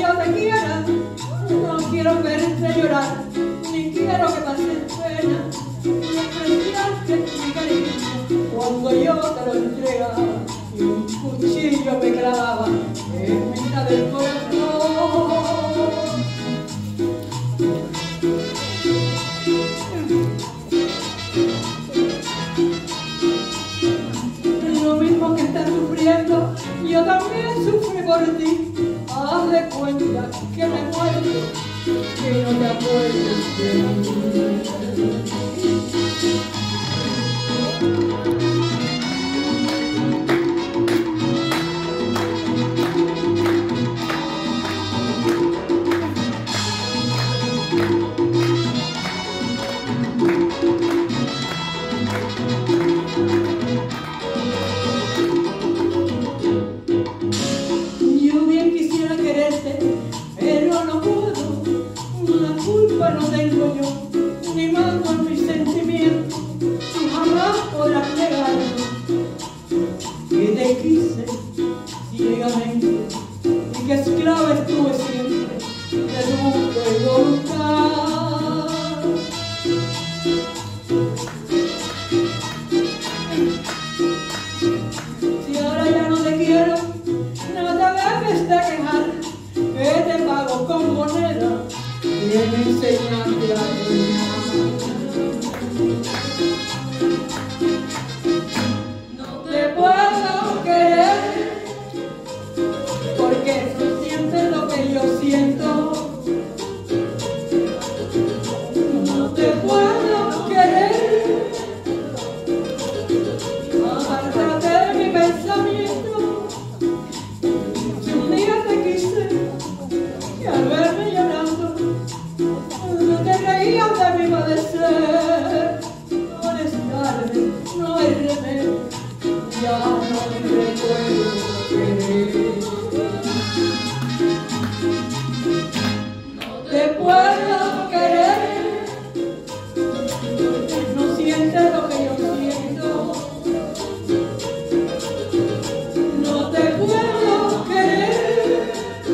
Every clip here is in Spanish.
yo te quiera, no quiero verte llorar, ni quiero que pases pena, ni expresarte mi cariño cuando yo te lo entregaba y un cuchillo me clavaba en mitad del corazón. Lo mismo que estás sufriendo, yo también sufrí por ti. Haz de cuenta que me muero y no te acuerdes de mí. Pero no puedo, la culpa no tengo yo, ni mando en mis sentimientos, tú jamás podrás negarlo. Que te quise ciegamente y que esclava estuve siempre de tu gusto y voluntad. Si ahora ya no te quiero, no te dejes de quejar, que te pago con moneda que me enseñaste a soñar. No te puedo querer porque no sientes lo que yo siento. No te puedo querer, apártate de mi pensamiento. Si un día te quise y al verme llorando, no te reías de mi padecer. Ahora es tarde, no hay remedio, ya no te puedo querer. No te puedo querer, no sientes lo que yo siento. No te puedo querer,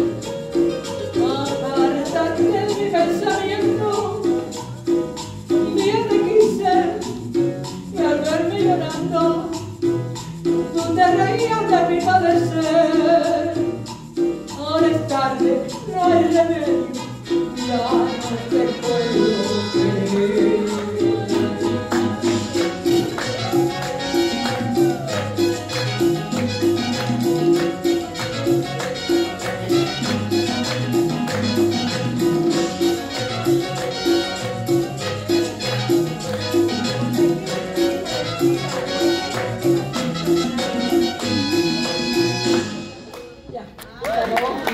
apártate de mi pensamiento. Un día te quise y al verme llorando, tú te reías de mi padecer. Ahora es tarde, no hay remedio, ya